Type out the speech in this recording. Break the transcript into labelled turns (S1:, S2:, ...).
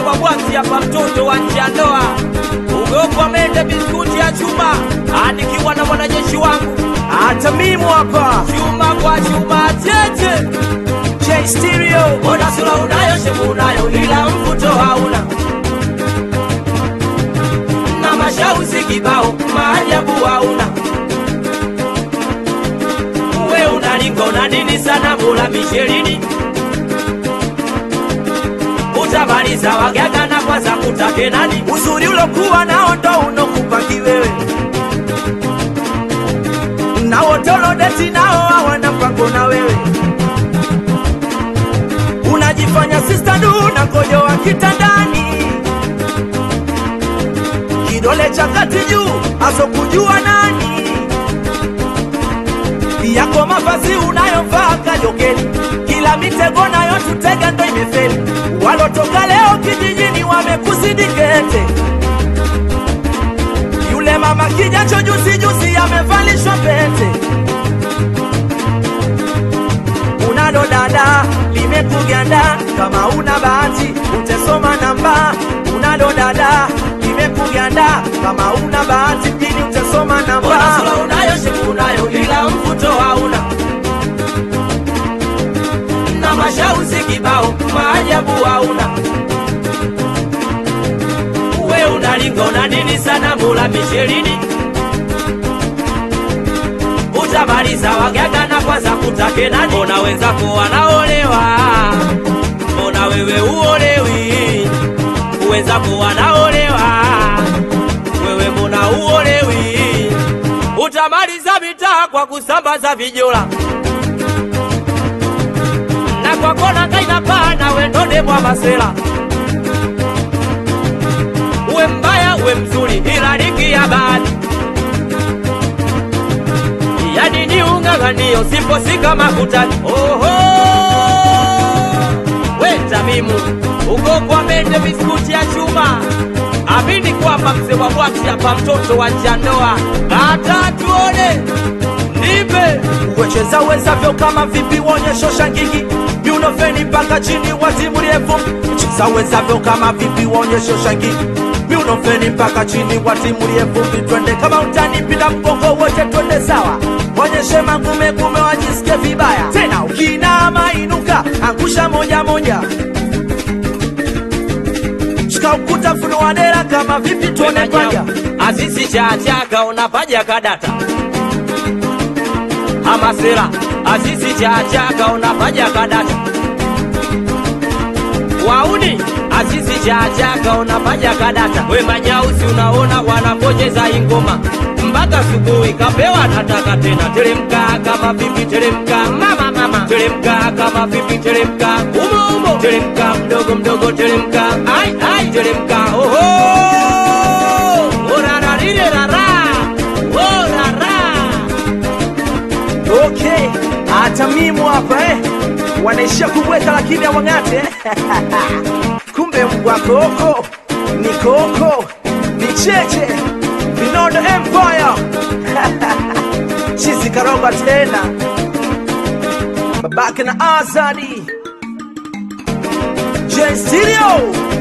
S1: msewa bwati hapa mtoto wa njiandoa. Umeokwa mende biskuti ya chuma. Nikiwa na mwanajeshi wangu
S2: hata mimi hapa
S1: chuma kwa chuma tete.
S2: J Stereo.
S1: Ona sura unayo shepu unayo ila mvuto hauna. Na mashauzi kibao maajabu hauna. Uwe unalingo na nini sana mula misherini. Utamaliza wagaga na kwanza kutake nani.
S2: Uzuri ulokuwa nao ndo unokupaki wewe. Na wotolo deti nao hawana mpango na wewe. Unajifanya sister du na kojo wa kitandani. Kidole cha kati juu aso kujua nani. Yako mavazi unayovaa kajokeni. Kila mitego nayo tutega ndo imefeli. Walotoka leo kijijini wamekuzidi kete. Yule mama kijacho juzi amevalishwa pete. Unalo dada limekuganda kama una bahati utesoma namba. Unalo dada limekuganda kama una bahati pili utesoma namba.
S1: Ona sura unayo shepu unayo ila mvuto hauna. Na mashauzi kibao maajabu hauna. Uwe unalingo na nini sana mula misherini. Utamaliza wagaga na kwanza kutake nani. Mbona wenzako wanaolewa, mbona wewe uolewi. Wenzako wanaolewa, wewe mbona uolewi. Utamaliza mitaa kwa kusambaza vijola. Na kwa kona kaina pana wendone mwa masela. Uwe mbaya uwe mzuri ila liki ya bahati. Yani ni unganganio siposika makutani. Oho weta mimu uko kwa mende biskuti ya chuma. Amini kwamba msewa bwati hapa mtoto wa njiandoa. Hata tuone nipe
S2: uwecheza wezavyo kama vipi wonyesho shangigi. Miuno feni paka chini watimulie vumbi. Cheza wezavyo kama vipi wonyesho shangigi. Miuno feni paka chini watimulie vumbi. Twende kama utani pida mgongo wote twende sawa. Wonyeshe mangume kume wajisikie vibaya. Tena ukinama inuka angusha moja moja. Shika ukuta funua dera kama vipi tuone paja.
S1: Azizi chachaka unapaja kadata. Amasera azizi chachaka unapaja kadata. Wauni azizi chachaka unapaja kadata. We manyausi unaona wanapojeza ingoma. Mpaka subuhi kapewa nataka tena. Teremka kama vipi teremka. Mama mama teremka kama vipi teremka. Umo umo teremka mdogo mdogo teremka. Ai ai teremka. Oho orara rire rara. Orara.
S2: Okay, hata mimi hapa wanaishia kubweka lakini hawang'ate. Kumbe mbwa koko ni koko ni cheche Vinondo Empire. Chizi karoga tena babake na Azadi J Stereo.